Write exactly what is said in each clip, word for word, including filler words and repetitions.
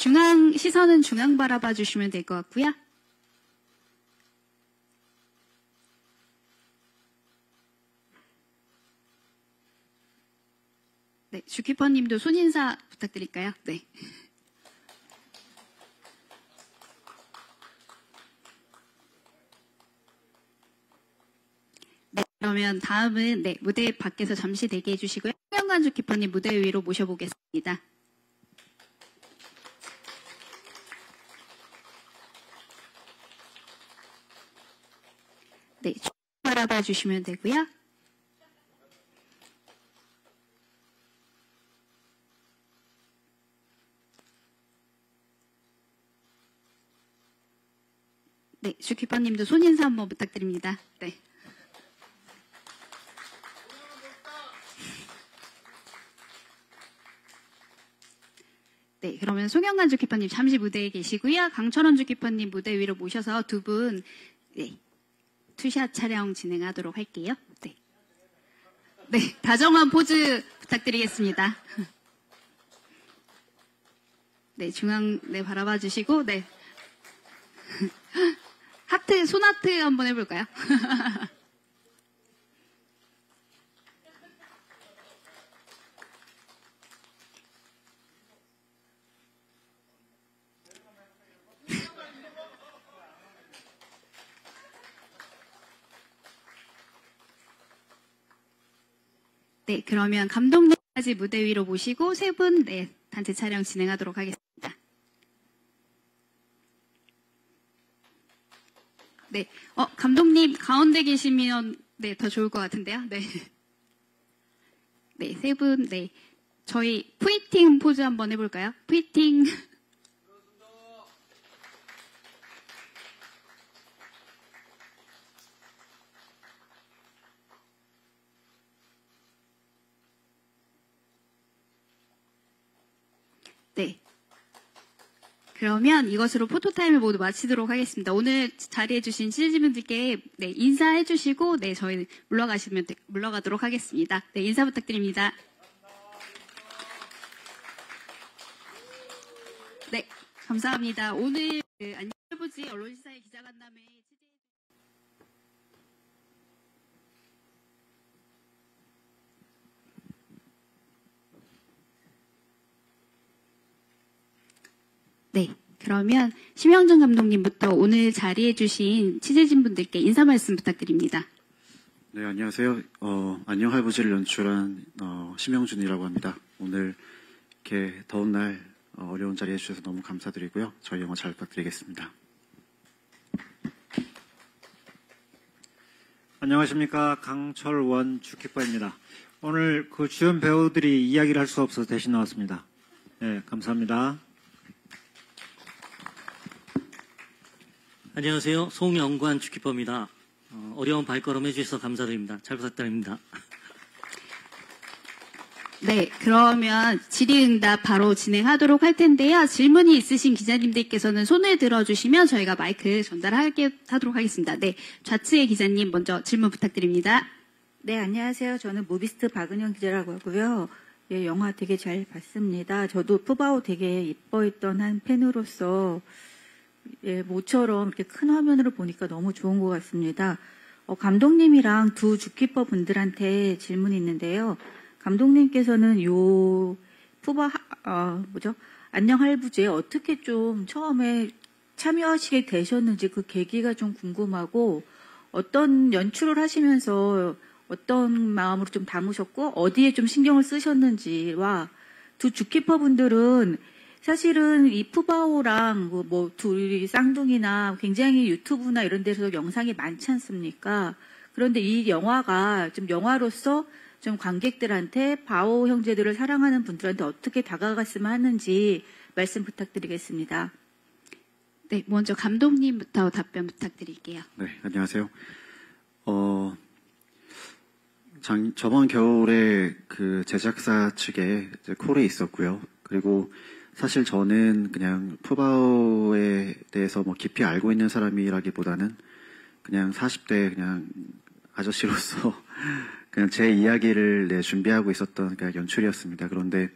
중앙, 시선은 중앙 바라봐 주시면 될 것 같고요. 네, 주키퍼님도 손인사 부탁드릴까요? 네. 네, 그러면 다음은 네, 무대 밖에서 잠시 대기해 주시고요. 송영관 주키퍼님 무대 위로 모셔보겠습니다. 네, 쭉 바라봐 주시면 되고요. 네, 주키퍼님도 손인사 한번 부탁드립니다. 네. 네, 그러면 송영관 주키퍼님 잠시 무대에 계시고요. 강철원 주키퍼님 무대 위로 모셔서 두 분 네, 투샷 촬영 진행하도록 할게요. 네, 네, 다정한 포즈 부탁드리겠습니다. 네, 중앙 네 바라봐 주시고 네. 하트, 손하트 한번 해볼까요? 네, 그러면 감독님까지 무대 위로 모시고 세 분 네, 단체 촬영 진행하도록 하겠습니다. 네, 어, 감독님 가운데 계시면 네, 더 좋을 것 같은데요. 네, 네, 세 분, 네, 저희 푸이팅 포즈 한번 해볼까요? 푸이팅. 네. 그러면 이것으로 포토타임을 모두 마치도록 하겠습니다. 오늘 자리해주신 취재진분들께 네, 인사해주시고 네, 저희 물러가시면 물러가도록 하겠습니다. 네, 인사 부탁드립니다. 네, 감사합니다. 오늘 그 안녕해보지 언론시사의 기자간담회 취재... 네, 그러면 심영준 감독님부터 오늘 자리해주신 취재진분들께 인사 말씀 부탁드립니다. 네, 안녕하세요. 어, 안녕 할부지를 연출한 어, 심영준이라고 합니다. 오늘 이렇게 더운 날 어, 어려운 자리 해주셔서 너무 감사드리고요. 저희 영어 잘 부탁드리겠습니다. 안녕하십니까. 강철원 주키퍼입니다. 오늘 그 주연 배우들이 이야기를 할 수 없어서 대신 나왔습니다. 네, 감사합니다. 안녕하세요. 송영관 주키퍼입니다. 어, 어려운 발걸음 해주셔서 감사드립니다. 잘 부탁드립니다. 네, 그러면 질의응답 바로 진행하도록 할 텐데요. 질문이 있으신 기자님들께서는 손을 들어주시면 저희가 마이크 전달하게 하도록 하겠습니다. 네, 좌측의 기자님 먼저 질문 부탁드립니다. 네, 안녕하세요. 저는 무비스트 박은영 기자라고 하고요. 예, 영화 되게 잘 봤습니다. 저도 푸바오 되게 이뻐했던 한 팬으로서 예, 모처럼 이렇게 큰 화면으로 보니까 너무 좋은 것 같습니다. 어, 감독님이랑 두 주키퍼 분들한테 질문이 있는데요. 감독님께서는 요 푸바 어, 뭐죠? 안녕 할부지에 어떻게 좀 처음에 참여하시게 되셨는지 그 계기가 좀 궁금하고 어떤 연출을 하시면서 어떤 마음으로 좀 담으셨고 어디에 좀 신경을 쓰셨는지와 두 주키퍼 분들은 사실은 이 푸바오랑 뭐, 뭐 둘이 쌍둥이나 굉장히 유튜브나 이런 데서 영상이 많지 않습니까? 그런데 이 영화가 좀 영화로서 좀 관객들한테 바오 형제들을 사랑하는 분들한테 어떻게 다가갔으면 하는지 말씀 부탁드리겠습니다. 네, 먼저 감독님부터 답변 부탁드릴게요. 네, 안녕하세요. 어, 장, 저번 겨울에 그 제작사 측에 이제 콜이 있었고요. 그리고 사실 저는 그냥 푸바오에 대해서 뭐 깊이 알고 있는 사람이라기보다는 그냥 사십 대 그냥 아저씨로서 그냥 제 이야기를 네, 준비하고 있었던 그냥 연출이었습니다. 그런데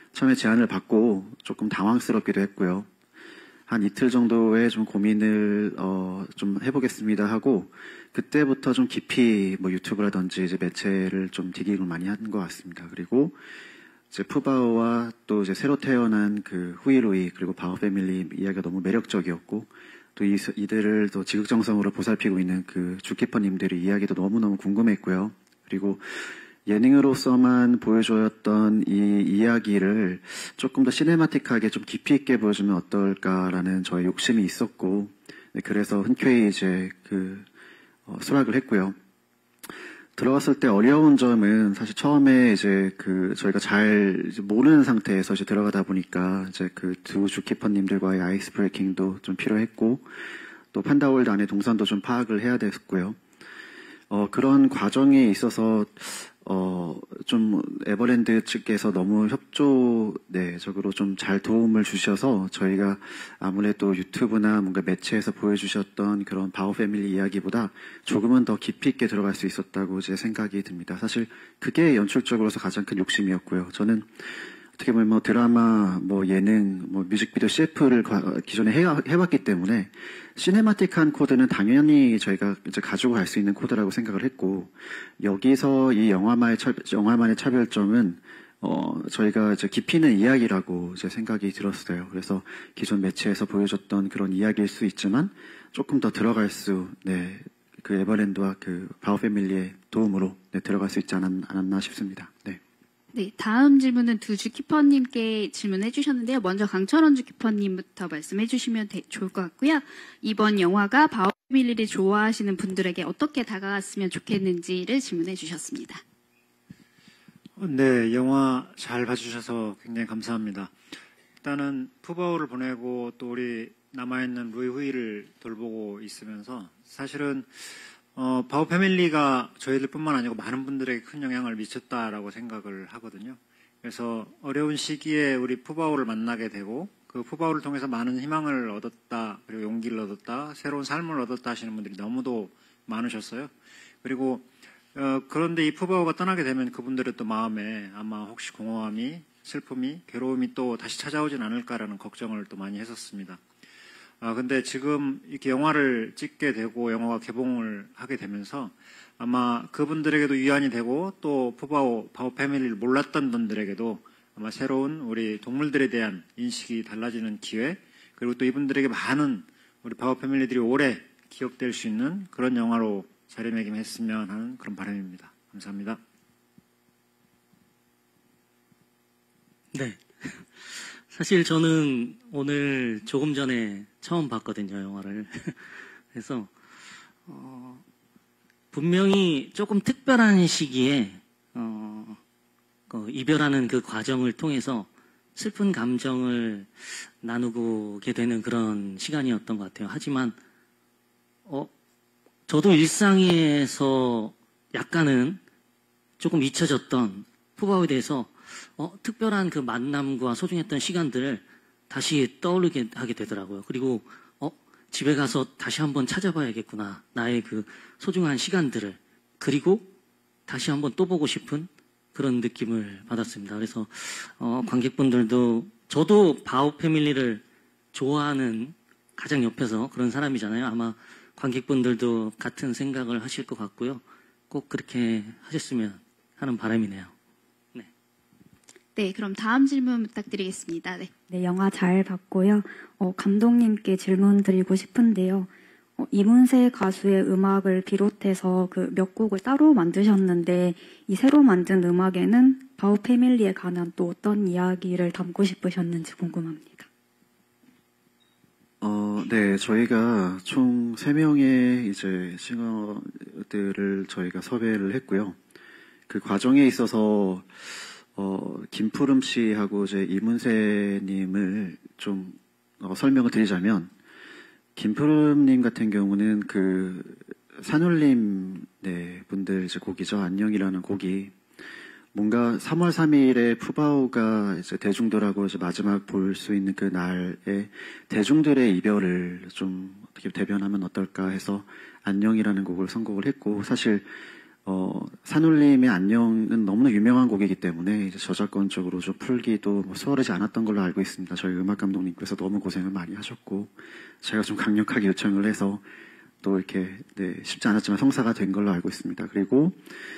처음에 제안을 받고 조금 당황스럽기도 했고요. 한 이틀 정도의 좀 고민을 어, 좀 해보겠습니다 하고 그때부터 좀 깊이 뭐 유튜브라든지 이제 매체를 좀 디깅을 많이 한 것 같습니다. 그리고 이제 푸바오와 또 이제 새로 태어난 그 후이루이 그리고 바오 패밀리 이야기가 너무 매력적이었고 또 이, 이들을 또 지극정성으로 보살피고 있는 그 주키퍼님들의 이야기도 너무너무 궁금했고요. 그리고 예능으로서만 보여줬던 이 이야기를 조금 더 시네마틱하게 좀 깊이 있게 보여주면 어떨까라는 저의 욕심이 있었고, 네, 그래서 흔쾌히 이제 그 어, 수락을 했고요. 들어갔을 때 어려운 점은 사실 처음에 이제 그 저희가 잘 이제 모르는 상태에서 이제 들어가다 보니까 이제 그 두 주키퍼님들과의 아이스 브레이킹도 좀 필요했고, 또 판다월드 안에 동선도 좀 파악을 해야 됐고요. 어, 그런 과정에 있어서 어, 좀, 에버랜드 측에서 너무 협조적으로 좀 잘 도움을 주셔서 저희가 아무래도 유튜브나 뭔가 매체에서 보여주셨던 그런 바오 패밀리 이야기보다 조금은 더 깊이 있게 들어갈 수 있었다고 제 생각이 듭니다. 사실 그게 연출적으로서 가장 큰 욕심이었고요. 저는 어떻게 보면 뭐 드라마, 뭐 예능, 뭐 뮤직비디오 씨에프를 기존에 해, 해왔기 때문에 시네마틱한 코드는 당연히 저희가 이제 가지고 갈 수 있는 코드라고 생각을 했고, 여기서 이 영화만의, 차, 영화만의 차별점은 어, 저희가 이제 깊이 있는 이야기라고 제 생각이 들었어요. 그래서 기존 매체에서 보여줬던 그런 이야기일 수 있지만 조금 더 들어갈 수, 네, 그 에버랜드와 그 바오 패밀리의 도움으로 네, 들어갈 수 있지 않았, 않았나 싶습니다. 네. 네, 다음 질문은 두 주키퍼님께 질문해 주셨는데요. 먼저 강철원 주키퍼님부터 말씀해 주시면 되, 좋을 것 같고요. 이번 영화가 바오 패밀리를 좋아하시는 분들에게 어떻게 다가갔으면 좋겠는지를 질문해 주셨습니다. 네, 영화 잘 봐주셔서 굉장히 감사합니다. 일단은 푸바오를 보내고 또 우리 남아있는 루이 후이를 돌보고 있으면서 사실은 어, 바오 패밀리가 저희들뿐만 아니고 많은 분들에게 큰 영향을 미쳤다라고 생각을 하거든요. 그래서 어려운 시기에 우리 푸바오를 만나게 되고 그 푸바오를 통해서 많은 희망을 얻었다, 그리고 용기를 얻었다, 새로운 삶을 얻었다 하시는 분들이 너무도 많으셨어요. 그리고 어, 그런데 이 푸바오가 떠나게 되면 그분들의 또 마음에 아마 혹시 공허함이, 슬픔이, 괴로움이 또 다시 찾아오진 않을까라는 걱정을 또 많이 했었습니다. 아, 근데 지금 이렇게 영화를 찍게 되고 영화가 개봉을 하게 되면서 아마 그분들에게도 위안이 되고 또 푸바오, 바오 패밀리를 몰랐던 분들에게도 아마 새로운 우리 동물들에 대한 인식이 달라지는 기회, 그리고 또 이분들에게 많은 우리 바오 패밀리들이 오래 기억될 수 있는 그런 영화로 자리매김했으면 하는 그런 바람입니다. 감사합니다. 네. 사실 저는 오늘 조금 전에 처음 봤거든요, 영화를. 그래서 어, 분명히 조금 특별한 시기에 어, 그 이별하는 그 과정을 통해서 슬픈 감정을 나누게 되는 그런 시간이었던 것 같아요. 하지만 어, 저도 일상에서 약간은 조금 잊혀졌던 푸바오에 대해서 어, 특별한 그 만남과 소중했던 시간들을 다시 떠오르게 하게 되더라고요. 그리고 어, 집에 가서 다시 한번 찾아봐야겠구나. 나의 그 소중한 시간들을. 그리고 다시 한번 또 보고 싶은 그런 느낌을 받았습니다. 그래서 어, 관객분들도 저도 바오 패밀리를 좋아하는 가장 옆에서 그런 사람이잖아요. 아마 관객분들도 같은 생각을 하실 것 같고요. 꼭 그렇게 하셨으면 하는 바람이네요. 네, 그럼 다음 질문 부탁드리겠습니다. 네. 네, 영화 잘 봤고요. 어, 감독님께 질문 드리고 싶은데요. 어, 이문세 가수의 음악을 비롯해서 그 몇 곡을 따로 만드셨는데 이 새로 만든 음악에는 바오 패밀리에 관한 또 어떤 이야기를 담고 싶으셨는지 궁금합니다. 어, 네, 저희가 총 세 명의 이제 싱어들을 저희가 섭외를 했고요. 그 과정에 있어서 어, 김푸름 씨하고 이제 이문세님을 좀 어, 설명을 드리자면, 김푸름님 같은 경우는 그 산울림 네, 분들 이제 곡이죠. 안녕이라는 곡이 뭔가 삼월 삼일에 푸바오가 이제 대중들하고 이제 마지막 볼 수 있는 그 날에 대중들의 이별을 좀 어떻게 대변하면 어떨까 해서 안녕이라는 곡을 선곡을 했고, 사실 어, 산울림의 안녕은 너무나 유명한 곡이기 때문에 이제 저작권적으로 좀 풀기도 뭐 수월하지 않았던 걸로 알고 있습니다. 저희 음악 감독님께서 너무 고생을 많이 하셨고 제가 좀 강력하게 요청을 해서 또 이렇게 네, 쉽지 않았지만 성사가 된 걸로 알고 있습니다. 그리고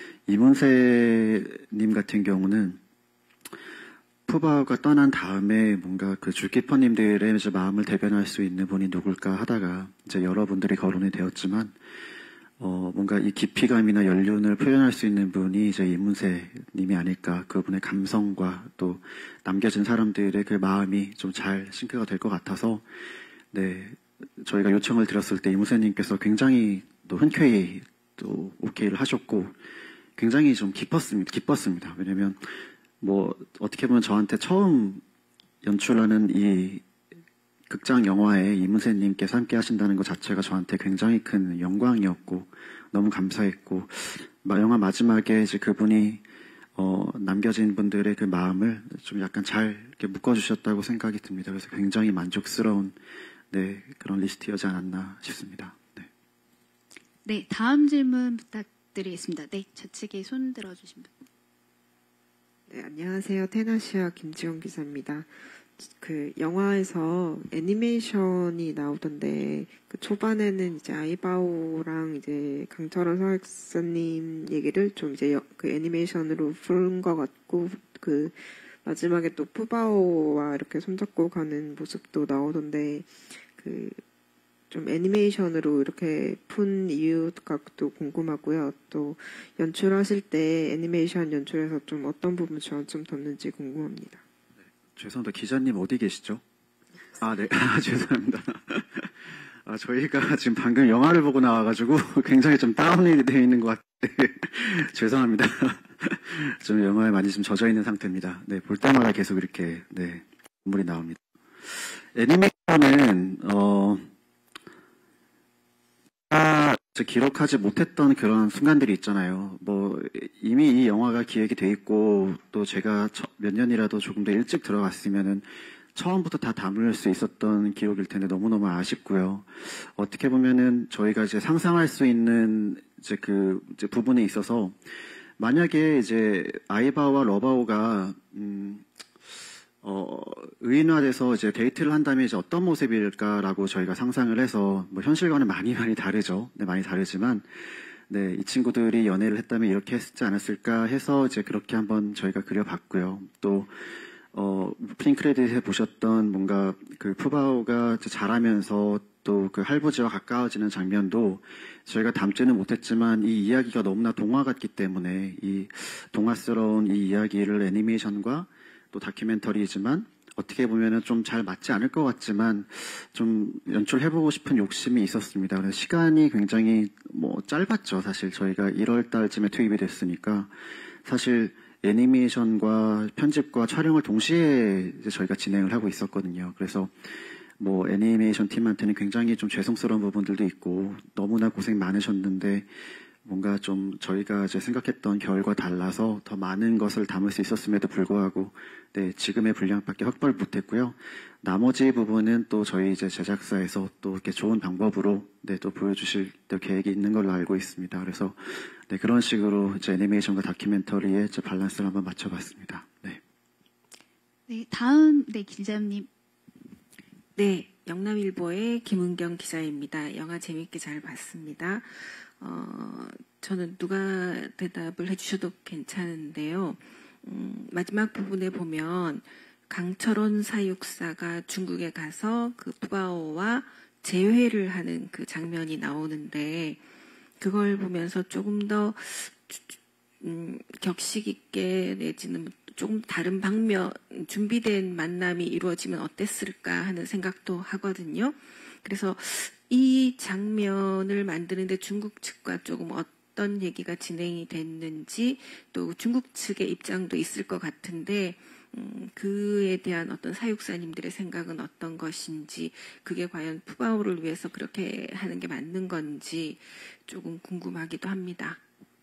이문세님 같은 경우는 푸바오가 떠난 다음에 뭔가 그 줄키퍼님들의 이제 마음을 대변할 수 있는 분이 누굴까 하다가 이제 여러분들이 거론이 되었지만 어 뭔가 이 깊이감이나 연륜을 표현할 수 있는 분이 이제 이문세님이 아닐까. 그분의 감성과 또 남겨진 사람들의 그 마음이 좀 잘 싱크가 될 것 같아서 네 저희가 요청을 드렸을 때 이문세님께서 굉장히 또 흔쾌히 또 오케이를 하셨고 굉장히 좀 기뻤습니다. 기뻤습니다. 왜냐면 뭐 어떻게 보면 저한테 처음 연출하는 이 극장 영화에 이문세님께서 함께 하신다는 것 자체가 저한테 굉장히 큰 영광이었고 너무 감사했고 영화 마지막에 이제 그분이 어, 남겨진 분들의 그 마음을 좀 약간 잘 이렇게 묶어주셨다고 생각이 듭니다. 그래서 굉장히 만족스러운 네, 그런 리스트였지 않았나 싶습니다. 네. 네, 다음 질문 부탁드리겠습니다. 네, 좌측에 손 들어주신 분. 네, 안녕하세요. 테나시아 김지영 기자입니다. 그 영화에서 애니메이션이 나오던데 그 초반에는 이제 아이바오랑 이제 강철원 서약사님 얘기를 좀 이제 여, 그 애니메이션으로 푼 것 같고 그 마지막에 또 푸바오와 이렇게 손잡고 가는 모습도 나오던데 그 좀 애니메이션으로 이렇게 푼 이유가 또 궁금하고요. 또 연출하실 때 애니메이션 연출에서 좀 어떤 부분 저좀 뒀는지 궁금합니다. 네, 죄송합니다. 기자님 어디 계시죠? 아, 네. 아, 죄송합니다. 아, 저희가 지금 방금 영화를 보고 나와가지고 굉장히 좀 다운이 되어 있는 것 같아요. 죄송합니다. 좀 영화에 많이 좀 젖어 있는 상태입니다. 네, 볼 때마다 계속 이렇게, 네, 눈물이 나옵니다. 애니메이션은, 어, 아, 기록하지 못했던 그런 순간들이 있잖아요. 뭐, 이미 이 영화가 기획이 돼 있고, 또 제가 몇 년이라도 조금 더 일찍 들어갔으면은, 처음부터 다 담을 수 있었던 기록일 텐데 너무너무 아쉽고요. 어떻게 보면은 저희가 이제 상상할 수 있는 이제 그 이제 부분에 있어서 만약에 이제 아이바오와 러바오가 음, 어, 의인화돼서 이제 데이트를 한다면 이제 어떤 모습일까라고 저희가 상상을 해서 뭐 현실과는 많이 많이 다르죠. 네, 많이 다르지만 네, 이 친구들이 연애를 했다면 이렇게 했지 않았을까 해서 이제 그렇게 한번 저희가 그려봤고요. 또 어, 오프닝 크레딧에 보셨던 뭔가 그 푸바오가 자라면서 또 그 할부지와 가까워지는 장면도 저희가 담지는 못했지만 이 이야기가 너무나 동화 같기 때문에 이 동화스러운 이 이야기를 애니메이션과 또 다큐멘터리지만 어떻게 보면은 좀 잘 맞지 않을 것 같지만 좀 연출해보고 싶은 욕심이 있었습니다. 그래서 시간이 굉장히 뭐 짧았죠. 사실 저희가 일월 달쯤에 투입이 됐으니까 사실 애니메이션과 편집과 촬영을 동시에 이제 저희가 진행을 하고 있었거든요. 그래서 뭐 애니메이션 팀한테는 굉장히 좀 죄송스러운 부분들도 있고 너무나 고생 많으셨는데 뭔가 좀 저희가 이제 생각했던 결과 달라서 더 많은 것을 담을 수 있었음에도 불구하고 네, 지금의 분량밖에 확보를 못했고요. 나머지 부분은 또 저희 이제 제작사에서 또 이렇게 좋은 방법으로 네, 또 보여주실 또 계획이 있는 걸로 알고 있습니다. 그래서 네, 그런 식으로 이제 애니메이션과 다큐멘터리의 이제 밸런스를 한번 맞춰봤습니다. 네. 네, 다음 네 기자님. 네, 영남일보의 김은경 기자입니다. 영화 재밌게 잘 봤습니다. 어, 저는 누가 대답을 해주셔도 괜찮은데요. 음, 마지막 부분에 보면 강철원 사육사가 중국에 가서 그 푸바오와 재회를 하는 그 장면이 나오는데 그걸 보면서 조금 더 음, 격식 있게 내지는 조금 다른 방면 준비된 만남이 이루어지면 어땠을까 하는 생각도 하거든요. 그래서 이 장면을 만드는데 중국 측과 조금 어떤 얘기가 진행이 됐는지 또 중국 측의 입장도 있을 것 같은데 음, 그에 대한 어떤 사육사님들의 생각은 어떤 것인지 그게 과연 푸바오를 위해서 그렇게 하는 게 맞는 건지 조금 궁금하기도 합니다.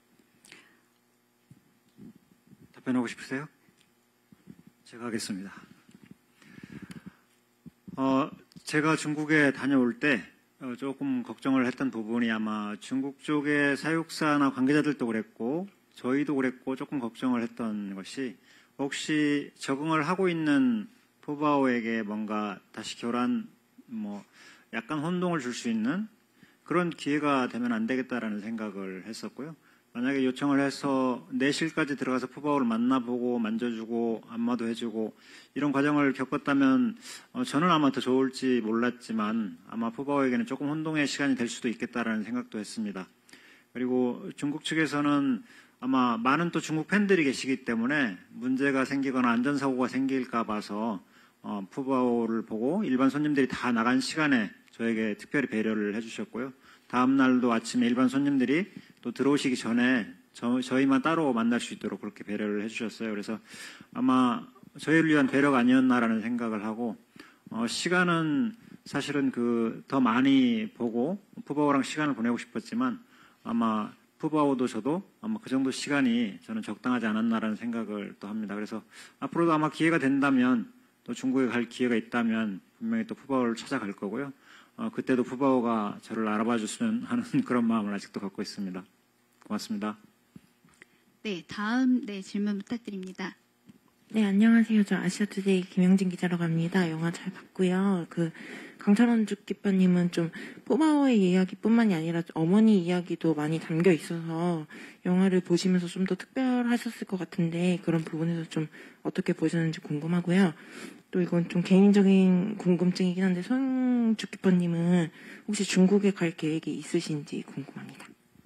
답변하고 싶으세요? 제가 하겠습니다. 어, 제가 중국에 다녀올 때 어, 조금 걱정을 했던 부분이 아마 중국 쪽의 사육사나 관계자들도 그랬고 저희도 그랬고 조금 걱정을 했던 것이 혹시 적응을 하고 있는 푸바오에게 뭔가 다시 교란 뭐 약간 혼동을 줄 수 있는 그런 기회가 되면 안 되겠다라는 생각을 했었고요. 만약에 요청을 해서 내실까지 들어가서 푸바오를 만나보고 만져주고 안마도 해주고 이런 과정을 겪었다면 어, 저는 아마 더 좋을지 몰랐지만 아마 푸바오에게는 조금 혼동의 시간이 될 수도 있겠다라는 생각도 했습니다. 그리고 중국 측에서는 아마 많은 또 중국 팬들이 계시기 때문에 문제가 생기거나 안전사고가 생길까 봐서 어, 푸바오를 보고 일반 손님들이 다 나간 시간에 저에게 특별히 배려를 해주셨고요. 다음 날도 아침에 일반 손님들이 또 들어오시기 전에 저, 저희만 따로 만날 수 있도록 그렇게 배려를 해주셨어요. 그래서 아마 저희를 위한 배려가 아니었나라는 생각을 하고 어, 시간은 사실은 그 더 많이 보고 푸바오랑 시간을 보내고 싶었지만 아마 푸바오도 저도 아마 그 정도 시간이 저는 적당하지 않았나라는 생각을 또 합니다. 그래서 앞으로도 아마 기회가 된다면 또 중국에 갈 기회가 있다면 분명히 또 푸바오를 찾아갈 거고요. 어, 그때도 푸바오가 저를 알아봐 줬으면 하는 그런 마음을 아직도 갖고 있습니다. 고맙습니다. 네, 다음 네, 질문 부탁드립니다. 네, 안녕하세요. 저 아시아투데이 김영진 기자라고 합니다. 영화 잘 봤고요. 그 강철원 주기파님은 좀 푸바오의 이야기뿐만이 아니라 어머니 이야기도 많이 담겨 있어서 영화를 보시면서 좀 더 특별하셨을 것 같은데 그런 부분에서 좀 어떻게 보셨는지 궁금하고요. 또 이건 좀 개인적인 궁금증이긴 한데 송 주기파님은 혹시 중국에 갈 계획이 있으신지 궁금합니다.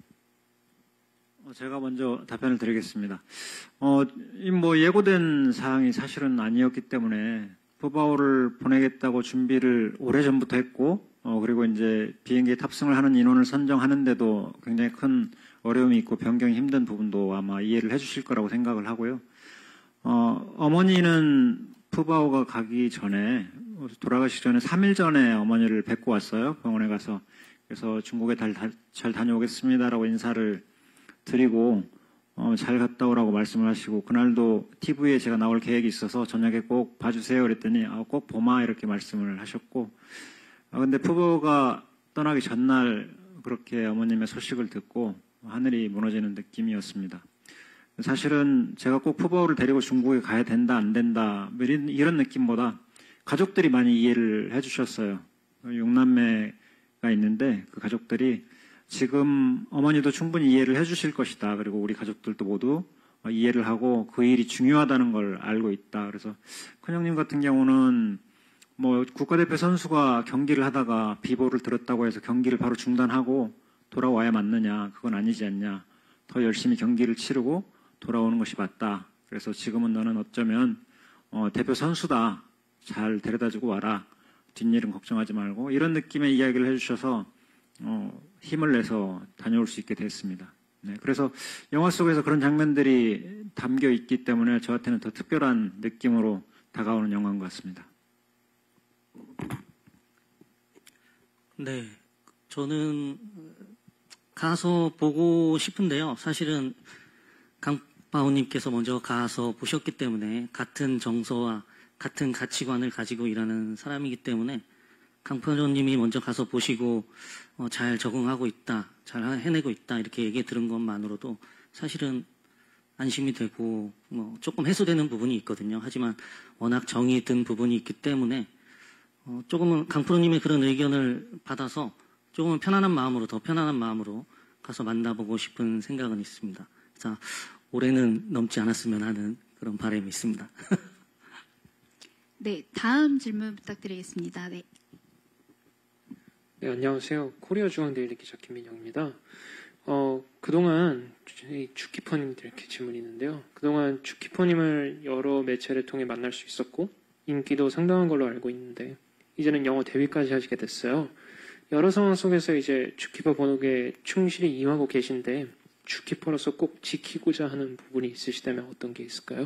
제가 먼저 답변을 드리겠습니다. 어, 뭐 예고된 사항이 사실은 아니었기 때문에 푸바오를 보내겠다고 준비를 오래전부터 했고 어, 그리고 이제 비행기에 탑승을 하는 인원을 선정하는데도 굉장히 큰 어려움이 있고 변경이 힘든 부분도 아마 이해를 해주실 거라고 생각을 하고요. 어, 어머니는 푸바오가 가기 전에 돌아가시기 전에 삼 일 전에 어머니를 뵙고 왔어요. 병원에 가서. 그래서 중국에 잘, 잘 다녀오겠습니다라고 인사를 드리고 어, 잘 갔다 오라고 말씀을 하시고 그날도 티비에 제가 나올 계획이 있어서 저녁에 꼭 봐주세요 그랬더니 아, 꼭 보마 이렇게 말씀을 하셨고 아, 근데 푸바오가 떠나기 전날 그렇게 어머님의 소식을 듣고 하늘이 무너지는 느낌이었습니다. 사실은 제가 꼭 푸바오를 데리고 중국에 가야 된다 안 된다 이런, 이런 느낌보다 가족들이 많이 이해를 해주셨어요. 육남매가 있는데 그 가족들이 지금 어머니도 충분히 이해를 해주실 것이다. 그리고 우리 가족들도 모두 이해를 하고 그 일이 중요하다는 걸 알고 있다. 그래서 큰형님 같은 경우는 뭐 국가대표 선수가 경기를 하다가 비보를 들었다고 해서 경기를 바로 중단하고 돌아와야 맞느냐. 그건 아니지 않냐. 더 열심히 경기를 치르고 돌아오는 것이 맞다. 그래서 지금은 너는 어쩌면 어, 대표 선수다. 잘 데려다주고 와라. 뒷일은 걱정하지 말고 이런 느낌의 이야기를 해주셔서 어, 힘을 내서 다녀올 수 있게 됐습니다. 네, 그래서 영화 속에서 그런 장면들이 담겨 있기 때문에 저한테는 더 특별한 느낌으로 다가오는 영화인 것 같습니다. 네, 저는 가서 보고 싶은데요. 사실은 강바오님께서 먼저 가서 보셨기 때문에 같은 정서와 같은 가치관을 가지고 일하는 사람이기 때문에 강표정님이 먼저 가서 보시고 어, 잘 적응하고 있다, 잘 해내고 있다 이렇게 얘기 들은 것만으로도 사실은 안심이 되고 뭐 조금 해소되는 부분이 있거든요. 하지만 워낙 정이 든 부분이 있기 때문에 어, 조금은 강프로님의 그런 의견을 받아서 조금은 편안한 마음으로 더 편안한 마음으로 가서 만나보고 싶은 생각은 있습니다. 자, 올해는 넘지 않았으면 하는 그런 바람이 있습니다. 네, 다음 질문 부탁드리겠습니다. 네. 네, 안녕하세요. 코리아 중앙데일리 기자 김민영입니다. 어, 그동안 주키퍼님들께 질문이 있는데요. 그동안 주키퍼님을 여러 매체를 통해 만날 수 있었고 인기도 상당한 걸로 알고 있는데 이제는 영어 대위까지 하시게 됐어요. 여러 상황 속에서 이제 주키퍼 번호에 충실히 임하고 계신데 주키퍼로서 꼭 지키고자 하는 부분이 있으시다면 어떤 게 있을까요?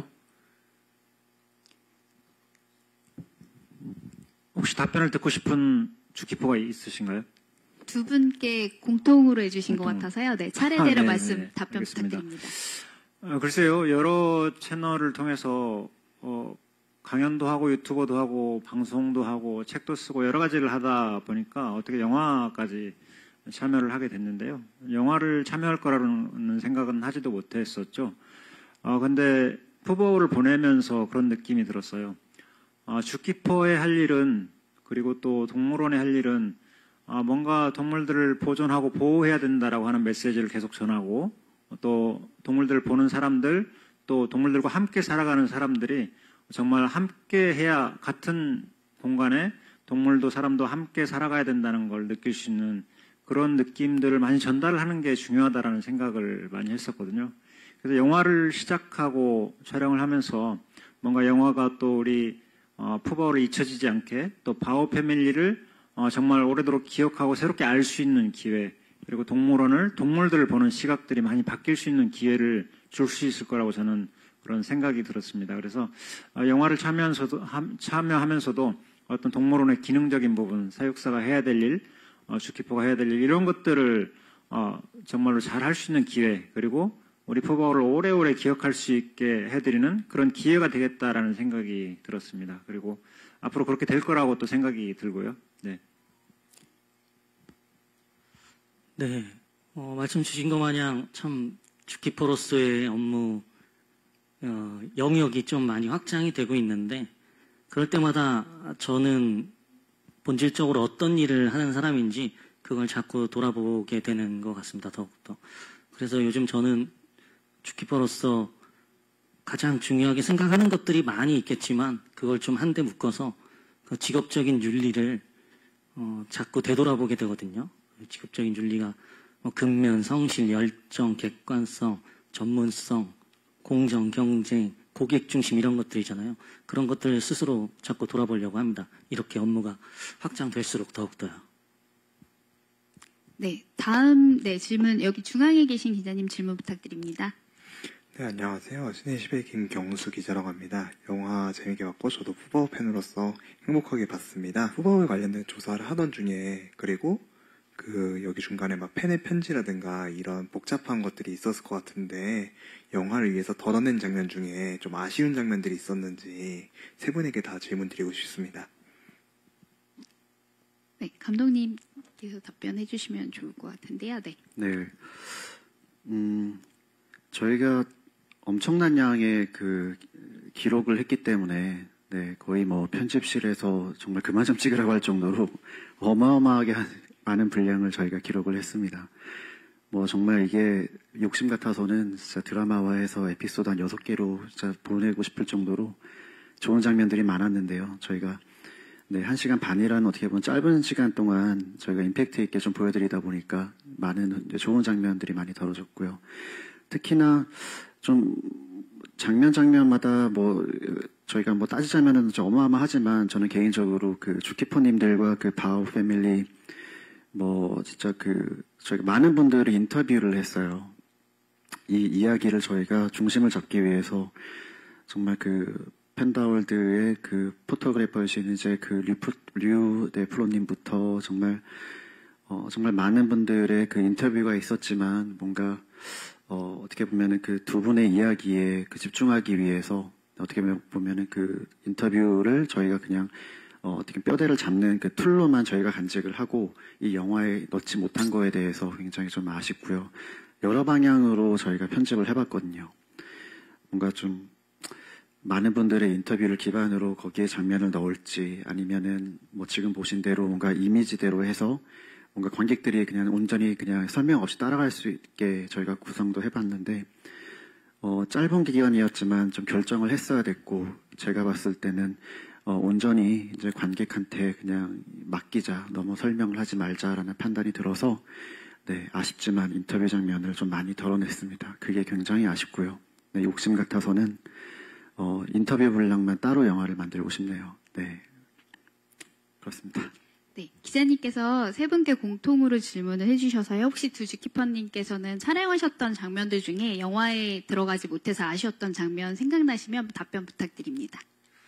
혹시 답변을 듣고 싶은 주키퍼가 있으신가요? 두 분께 공통으로 해주신 공통. 것 같아서요. 네, 차례대로 아, 말씀 네, 답변 알겠습니다. 부탁드립니다. 어, 글쎄요, 여러 채널을 통해서 어, 강연도 하고 유튜버도 하고 방송도 하고 책도 쓰고 여러 가지를 하다 보니까 어떻게 영화까지 참여를 하게 됐는데요. 영화를 참여할 거라는 생각은 하지도 못했었죠. 어, 근데 푸바오를 보내면서 그런 느낌이 들었어요. 어, 슈키퍼의 할 일은, 그리고 또 동물원의 할 일은 어, 뭔가 동물들을 보존하고 보호해야 된다라고 하는 메시지를 계속 전하고, 또 동물들을 보는 사람들, 또 동물들과 함께 살아가는 사람들이 정말 함께 해야, 같은 공간에 동물도 사람도 함께 살아가야 된다는 걸 느낄 수 있는 그런 느낌들을 많이 전달을 하는 게 중요하다라는 생각을 많이 했었거든요. 그래서 영화를 시작하고 촬영을 하면서 뭔가 영화가 또 우리 어, 푸바오를 잊혀지지 않게, 또 바오 패밀리를 어, 정말 오래도록 기억하고 새롭게 알 수 있는 기회, 그리고 동물원을, 동물들을 보는 시각들이 많이 바뀔 수 있는 기회를 줄 수 있을 거라고 저는 그런 생각이 들었습니다. 그래서 어, 영화를 참여하면서도, 함, 참여하면서도 어떤 동물원의 기능적인 부분, 사육사가 해야 될 일, 어, 슈키퍼가 해야 될 일, 이런 것들을 어, 정말로 잘 할 수 있는 기회, 그리고 우리 푸바오를 오래오래 기억할 수 있게 해드리는 그런 기회가 되겠다라는 생각이 들었습니다. 그리고 앞으로 그렇게 될 거라고 또 생각이 들고요. 네. 네, 어, 말씀 주신 것 마냥 참 슈키퍼로서의 업무 어, 영역이 좀 많이 확장이 되고 있는데, 그럴 때마다 저는 본질적으로 어떤 일을 하는 사람인지 그걸 자꾸 돌아보게 되는 것 같습니다. 더욱더. 그래서 요즘 저는 슈키퍼로서 가장 중요하게 생각하는 것들이 많이 있겠지만, 그걸 좀 한데 묶어서 그 직업적인 윤리를 어, 자꾸 되돌아보게 되거든요. 직업적인 윤리가 뭐 근면, 성실, 열정, 객관성, 전문성, 공정, 경쟁, 고객 중심, 이런 것들이잖아요. 그런 것들을 스스로 자꾸 돌아보려고 합니다. 이렇게 업무가 확장될수록 더욱더요. 네, 다음 네, 질문, 여기 중앙에 계신 기자님 질문 부탁드립니다. 네, 안녕하세요. 신의십의 김경수 기자라고 합니다. 영화 재밌게 봤고 저도 푸바오 팬으로서 행복하게 봤습니다. 푸바오에 관련된 조사를 하던 중에, 그리고 그 여기 중간에 막 팬의 편지라든가 이런 복잡한 것들이 있었을 것 같은데, 영화를 위해서 덜어낸 장면 중에 좀 아쉬운 장면들이 있었는지 세 분에게 다 질문 드리고 싶습니다. 네, 감독님께서 답변해 주시면 좋을 것 같은데요. 네. 네. 음, 저희가 엄청난 양의 그 기록을 했기 때문에, 네, 거의 뭐 편집실에서 정말 그만 좀 찍으라고 할 정도로 어마어마하게 많은 분량을 저희가 기록을 했습니다. 뭐 정말 이게 욕심 같아서는 진짜 드라마화해서 에피소드 한 여섯 개로 진짜 보내고 싶을 정도로 좋은 장면들이 많았는데요. 저희가 네, 한 시간 반이라는 어떻게 보면 짧은 시간 동안 저희가 임팩트 있게 좀 보여드리다 보니까 많은 좋은 장면들이 많이 다뤄졌고요. 특히나 좀 장면 장면마다 뭐 저희가 뭐 따지자면은 좀 어마어마하지만, 저는 개인적으로 그 슈키퍼님들과 그 바오 패밀리 뭐 진짜 그 저희가 많은 분들이 인터뷰를 했어요. 이 이야기를 저희가 중심을 잡기 위해서 정말 그 팬다월드의 그 포토그래퍼이신 이제 그 류프, 류 네플로님부터 정말 어 정말 많은 분들의 그 인터뷰가 있었지만, 뭔가 어 어떻게 보면은 그 두 분의 이야기에 그 집중하기 위해서 어떻게 보면은 그 인터뷰를 저희가 그냥 어, 어떻게 뼈대를 잡는 그 툴로만 저희가 간직을 하고 이 영화에 넣지 못한 거에 대해서 굉장히 좀 아쉽고요. 여러 방향으로 저희가 편집을 해봤거든요. 뭔가 좀 많은 분들의 인터뷰를 기반으로 거기에 장면을 넣을지, 아니면은 뭐 지금 보신 대로 뭔가 이미지대로 해서 뭔가 관객들이 그냥 온전히 그냥 설명 없이 따라갈 수 있게 저희가 구성도 해봤는데, 어, 짧은 기간이었지만 좀 결정을 했어야 됐고, 제가 봤을 때는 어, 온전히 이제 관객한테 그냥 맡기자, 너무 설명을 하지 말자라는 판단이 들어서, 네, 아쉽지만 인터뷰 장면을 좀 많이 덜어냈습니다. 그게 굉장히 아쉽고요. 네, 욕심 같아서는 어, 인터뷰 분량만 따로 영화를 만들고 싶네요. 네, 그렇습니다. 네, 기자님께서 세 분께 공통으로 질문을 해주셔서요. 혹시 두 슈키퍼님께서는 촬영하셨던 장면들 중에 영화에 들어가지 못해서 아쉬웠던 장면 생각나시면 답변 부탁드립니다.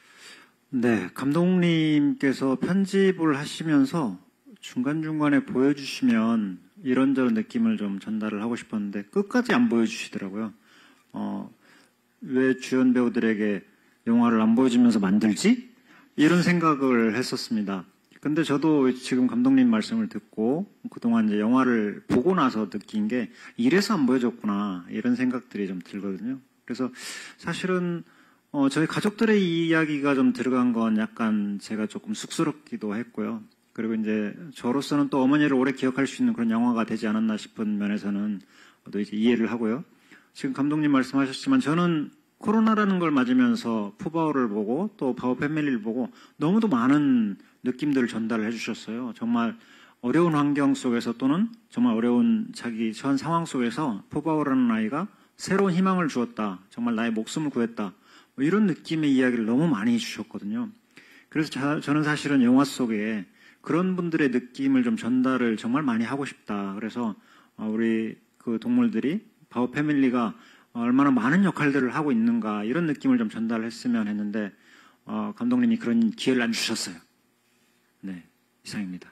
네, 감독님께서 편집을 하시면서 중간중간에 보여주시면 이런저런 느낌을 좀 전달을 하고 싶었는데 끝까지 안 보여주시더라고요. 어, 왜 주연 배우들에게 영화를 안 보여주면서 만들지? 이런 생각을 했었습니다. 근데 저도 지금 감독님 말씀을 듣고 그동안 이제 영화를 보고 나서 느낀 게 이래서 안 보여줬구나 이런 생각들이 좀 들거든요. 그래서 사실은 어, 저희 가족들의 이야기가 좀 들어간 건 약간 제가 조금 쑥스럽기도 했고요. 그리고 이제 저로서는 또 어머니를 오래 기억할 수 있는 그런 영화가 되지 않았나 싶은 면에서는 또 이제 이해를 하고요. 지금 감독님 말씀하셨지만 저는 코로나라는 걸 맞으면서 푸바오를 보고 또 바오 패밀리를 보고 너무도 많은 느낌들을 전달해 주셨어요. 정말 어려운 환경 속에서 또는 정말 어려운 자기 처한 상황 속에서 푸바오라는 아이가 새로운 희망을 주었다. 정말 나의 목숨을 구했다. 뭐 이런 느낌의 이야기를 너무 많이 해주셨거든요. 그래서 자, 저는 사실은 영화 속에 그런 분들의 느낌을 좀 전달을 정말 많이 하고 싶다. 그래서 우리 그 동물들이 바오 패밀리가 얼마나 많은 역할들을 하고 있는가 이런 느낌을 좀 전달했으면 했는데 어, 감독님이 그런 기회를 안 주셨어요. 네, 이상입니다.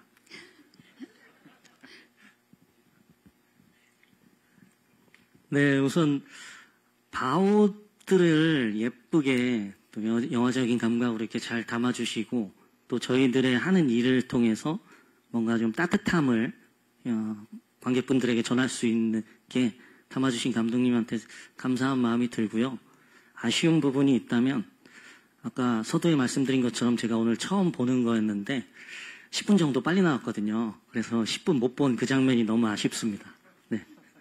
네, 우선 바오들을 예쁘게 또 영화적인 감각으로 이렇게 잘 담아주시고 또 저희들의 하는 일을 통해서 뭔가 좀 따뜻함을 어, 관객분들에게 전할 수 있는 게 담아주신 감독님한테 감사한 마음이 들고요. 아쉬운 부분이 있다면 아까 서두에 말씀드린 것처럼 제가 오늘 처음 보는 거였는데 십 분 정도 빨리 나왔거든요. 그래서 십 분 못 본 그 장면이 너무 아쉽습니다. 네.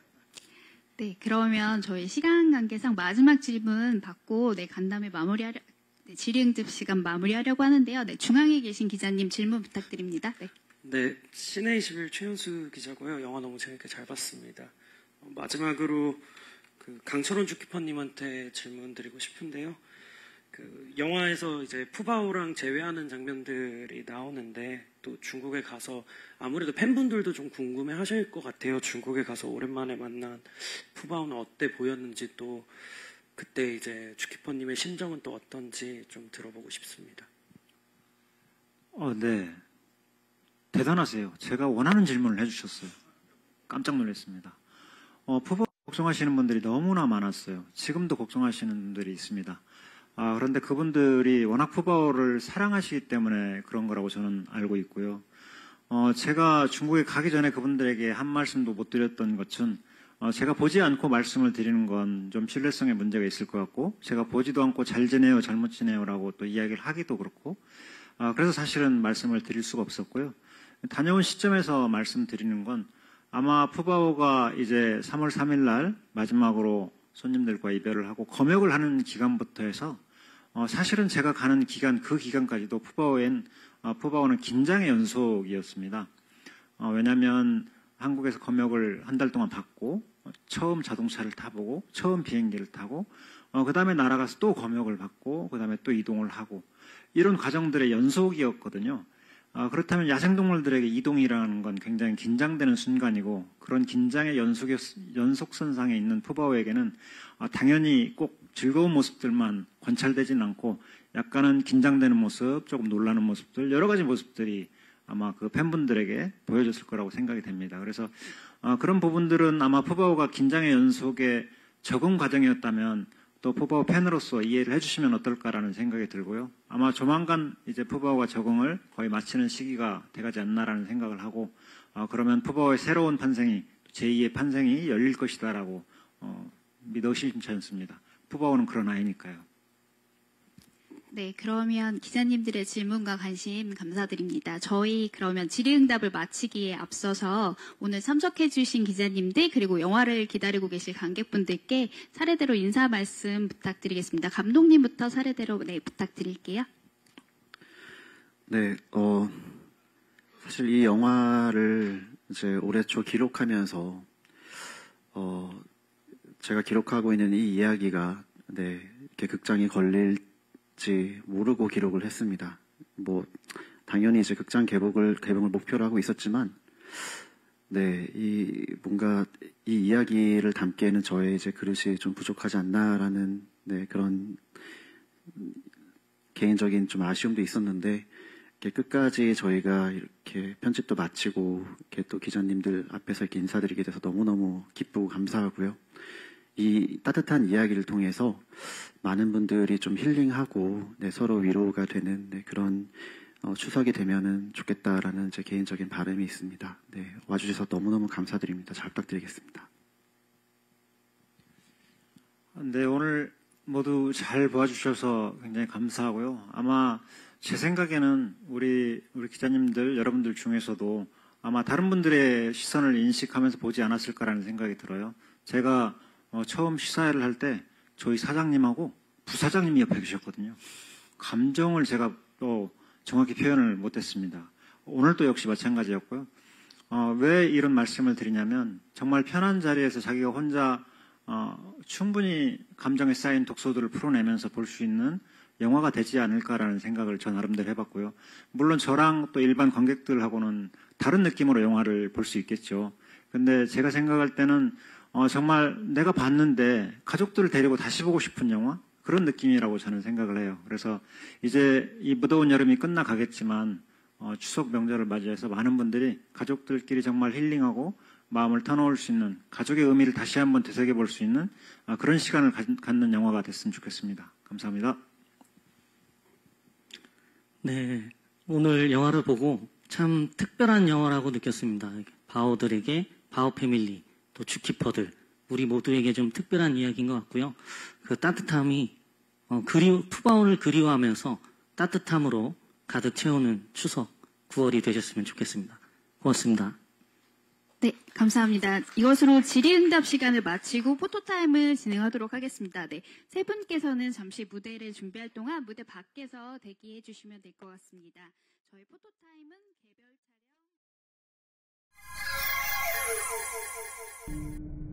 네, 그러면 저희 시간 관계상 마지막 질문 받고 네, 간담회 마무리하려 네, 질의응답 시간 마무리하려고 하는데요. 네, 중앙에 계신 기자님 질문 부탁드립니다. 네. 네, 시내 이십일 최현수 기자고요. 영화 너무 재밌게 잘 봤습니다. 어, 마지막으로 그 강철원 주키퍼님한테 질문 드리고 싶은데요. 그 영화에서 이제 푸바오랑 재회하는 장면들이 나오는데 또 중국에 가서 아무래도 팬분들도 좀 궁금해 하실 것 같아요. 중국에 가서 오랜만에 만난 푸바오는 어때 보였는지 또 그때 이제 주키퍼님의 심정은 또 어떤지 좀 들어보고 싶습니다. 어, 네. 대단하세요. 제가 원하는 질문을 해주셨어요. 깜짝 놀랐습니다. 어, 푸바오 걱정하시는 분들이 너무나 많았어요. 지금도 걱정하시는 분들이 있습니다. 아, 그런데 그분들이 워낙 푸바오를 사랑하시기 때문에 그런 거라고 저는 알고 있고요. 어, 제가 중국에 가기 전에 그분들에게 한 말씀도 못 드렸던 것은 어, 제가 보지 않고 말씀을 드리는 건 좀 신뢰성에 문제가 있을 것 같고 제가 보지도 않고 잘 지내요, 잘못 지내요라고 또 이야기를 하기도 그렇고 어, 그래서 사실은 말씀을 드릴 수가 없었고요. 다녀온 시점에서 말씀드리는 건 아마 푸바오가 이제 삼월 삼일 날 마지막으로 손님들과 이별을 하고 검역을 하는 기간부터 해서 어, 사실은 제가 가는 기간 그 기간까지도 푸바오엔 어, 푸바오는 긴장의 연속이었습니다. 어, 왜냐하면 한국에서 검역을 한 달 동안 받고 어, 처음 자동차를 타보고 처음 비행기를 타고 어, 그 다음에 날아가서 또 검역을 받고 그 다음에 또 이동을 하고 이런 과정들의 연속이었거든요. 어, 그렇다면 야생동물들에게 이동이라는 건 굉장히 긴장되는 순간이고 그런 긴장의 연속, 연속선상에 있는 푸바오에게는 어, 당연히 꼭 즐거운 모습들만 관찰되진 않고 약간은 긴장되는 모습, 조금 놀라는 모습들, 여러 가지 모습들이 아마 그 팬분들에게 보여줬을 거라고 생각이 됩니다. 그래서 어, 그런 부분들은 아마 푸바오가 긴장의 연속의 적응 과정이었다면 또 푸바오 팬으로서 이해를 해주시면 어떨까라는 생각이 들고요. 아마 조만간 이제 푸바오가 적응을 거의 마치는 시기가 돼가지 않나라는 생각을 하고 어, 그러면 푸바오의 새로운 판생이 제이의 판생이 열릴 것이다라고 어, 믿어 의심치 않습니다. 푸바오는 그런 아이니까요. 네, 그러면 기자님들의 질문과 관심 감사드립니다. 저희 그러면 질의응답을 마치기에 앞서서 오늘 참석해주신 기자님들 그리고 영화를 기다리고 계실 관객분들께 차례대로 인사 말씀 부탁드리겠습니다. 감독님부터 차례대로 네, 부탁드릴게요. 네, 어, 사실 이 영화를 이제 올해 초 기록하면서 어, 제가 기록하고 있는 이 이야기가 네, 이렇게 극장에 걸릴지 모르고 기록을 했습니다. 뭐 당연히 이제 극장 개봉을 개봉을 목표로 하고 있었지만, 네, 이 뭔가 이 이야기를 담기에는 저의 이제 그릇이 좀 부족하지 않나라는 네 그런 개인적인 좀 아쉬움도 있었는데, 이렇게 끝까지 저희가 이렇게 편집도 마치고 이렇게 또 기자님들 앞에서 이렇게 인사드리게 돼서 너무너무 기쁘고 감사하고요. 이 따뜻한 이야기를 통해서 많은 분들이 좀 힐링하고 네, 서로 위로가 되는 네, 그런 어, 추석이 되면은 좋겠다라는 제 개인적인 바람이 있습니다. 네, 와주셔서 너무너무 감사드립니다. 잘 부탁드리겠습니다. 네, 오늘 모두 잘 도와주셔서 굉장히 감사하고요. 아마 제 생각에는 우리 우리 기자님들 여러분들 중에서도 아마 다른 분들의 시선을 인식하면서 보지 않았을까라는 생각이 들어요. 제가 어, 처음 시사회를 할 때 저희 사장님하고 부사장님이 옆에 계셨거든요. 감정을 제가 또 정확히 표현을 못했습니다. 오늘도 역시 마찬가지였고요. 어, 왜 이런 말씀을 드리냐면 정말 편한 자리에서 자기가 혼자 어, 충분히 감정에 쌓인 독소들을 풀어내면서 볼 수 있는 영화가 되지 않을까라는 생각을 저 나름대로 해봤고요. 물론 저랑 또 일반 관객들하고는 다른 느낌으로 영화를 볼 수 있겠죠. 근데 제가 생각할 때는 어, 정말 내가 봤는데 가족들을 데리고 다시 보고 싶은 영화? 그런 느낌이라고 저는 생각을 해요. 그래서 이제 이 무더운 여름이 끝나가겠지만 어, 추석 명절을 맞이해서 많은 분들이 가족들끼리 정말 힐링하고 마음을 터놓을 수 있는 가족의 의미를 다시 한번 되새겨 볼 수 있는 아, 그런 시간을 가, 갖는 영화가 됐으면 좋겠습니다. 감사합니다. 네, 오늘 영화를 보고 참 특별한 영화라고 느꼈습니다. 바오들에게, 바오 패밀리, 또 주키퍼들, 우리 모두에게 좀 특별한 이야기인 것 같고요. 그 따뜻함이 어, 그리, 푸바오를 그리워하면서 따뜻함으로 가득 채우는 추석 구월이 되셨으면 좋겠습니다. 고맙습니다. 네, 감사합니다. 이것으로 질의응답 시간을 마치고 포토타임을 진행하도록 하겠습니다. 네, 세 분께서는 잠시 무대를 준비할 동안 무대 밖에서 대기해 주시면 될 것 같습니다. 저희 포토타임은 개별 촬영